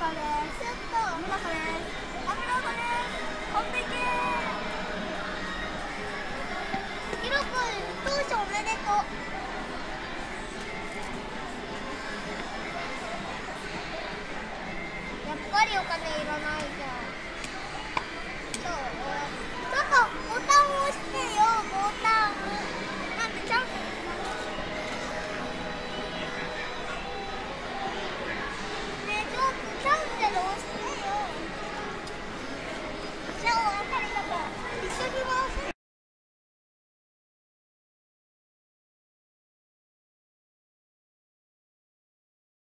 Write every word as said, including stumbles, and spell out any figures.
さんです。ちょっとお見事です。お見事です。完璧。ひろくん当初おめでとう。